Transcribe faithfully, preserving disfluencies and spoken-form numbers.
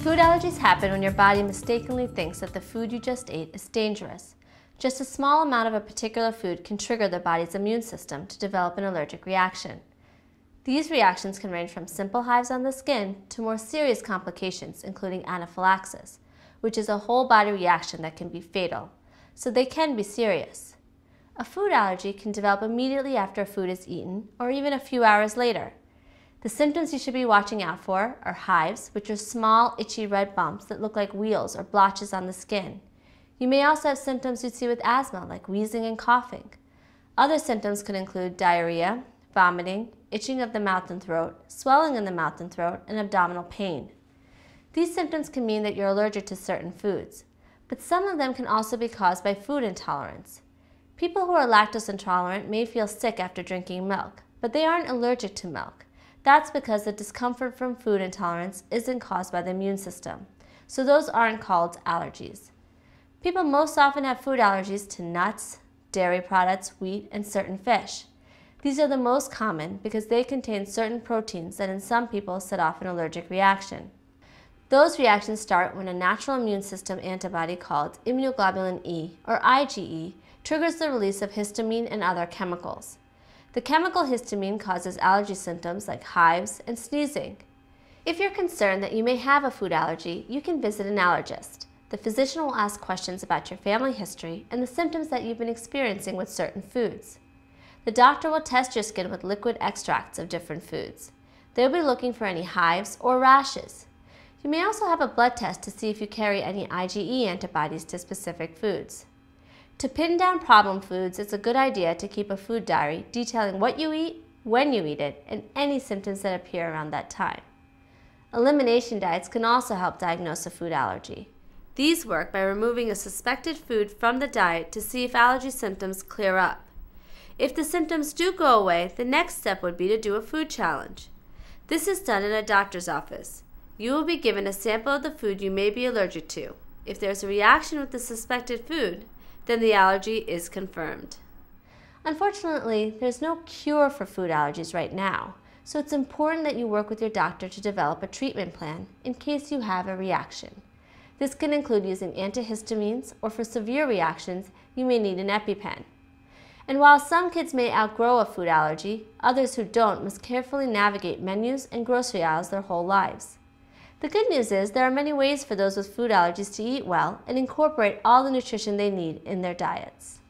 Food allergies happen when your body mistakenly thinks that the food you just ate is dangerous. Just a small amount of a particular food can trigger the body's immune system to develop an allergic reaction. These reactions can range from simple hives on the skin to more serious complications, including anaphylaxis, which is a whole body reaction that can be fatal, so they can be serious. A food allergy can develop immediately after a food is eaten, or even a few hours later. The symptoms you should be watching out for are hives, which are small, itchy red bumps that look like wheals or blotches on the skin. You may also have symptoms you'd see with asthma, like wheezing and coughing. Other symptoms could include diarrhea, vomiting, itching of the mouth and throat, swelling in the mouth and throat, and abdominal pain. These symptoms can mean that you're allergic to certain foods, but some of them can also be caused by food intolerance. People who are lactose intolerant may feel sick after drinking milk, but they aren't allergic to milk. That's because the discomfort from food intolerance isn't caused by the immune system, so those aren't called allergies. People most often have food allergies to nuts, dairy products, wheat, and certain fish. These are the most common because they contain certain proteins that in some people set off an allergic reaction. Those reactions start when a natural immune system antibody called immunoglobulin E, or IgE, triggers the release of histamine and other chemicals. The chemical histamine causes allergy symptoms like hives and sneezing. If you're concerned that you may have a food allergy, you can visit an allergist. The physician will ask questions about your family history and the symptoms that you've been experiencing with certain foods. The doctor will test your skin with liquid extracts of different foods. They'll be looking for any hives or rashes. You may also have a blood test to see if you carry any IgE antibodies to specific foods. To pin down problem foods, it's a good idea to keep a food diary detailing what you eat, when you eat it, and any symptoms that appear around that time. Elimination diets can also help diagnose a food allergy. These work by removing a suspected food from the diet to see if allergy symptoms clear up. If the symptoms do go away, the next step would be to do a food challenge. This is done in a doctor's office. You will be given a sample of the food you may be allergic to. If there's a reaction with the suspected food, then the allergy is confirmed. Unfortunately, there's no cure for food allergies right now, so it's important that you work with your doctor to develop a treatment plan in case you have a reaction. This can include using antihistamines, or for severe reactions, you may need an EpiPen. And while some kids may outgrow a food allergy, others who don't must carefully navigate menus and grocery aisles their whole lives. The good news is there are many ways for those with food allergies to eat well and incorporate all the nutrition they need in their diets.